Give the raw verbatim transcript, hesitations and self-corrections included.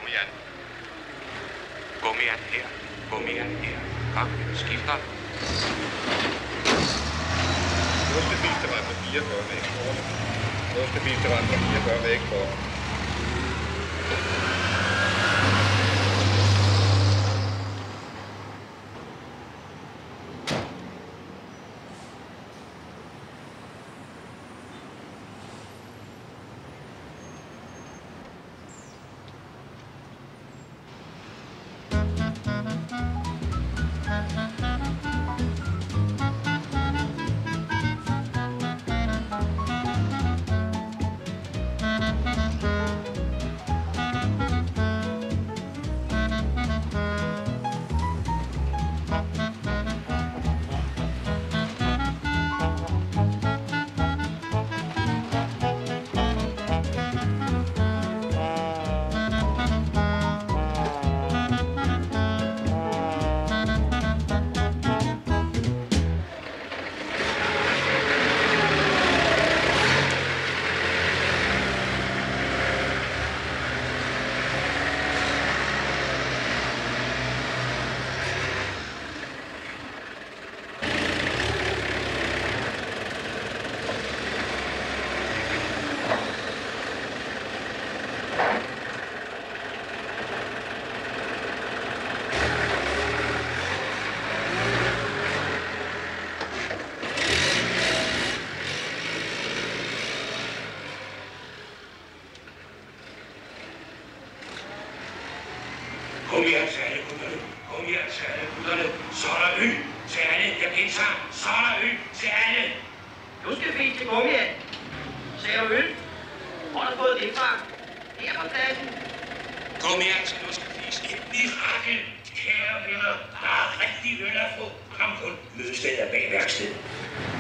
Gummian. Gummian her. Gummian her. Kom, skifter. Nu skal bilterand på fireogfyrre med eksport. Nu skal bilterand på fireogfyrre med eksport. Kom her til alle gutterne. Kom her til alle gutterne. Så er der øl til alle. Jeg gentager. Så er der øl til alle. Nu skal vi til Gummian. Sagde du øl? Hvor har du fået det fra? Her på pladsen. Kom her til nu skal vi et mirakel. Kære venner, der er rigtig øl at få. Kom kun. Mødestedet er bag værkstedet.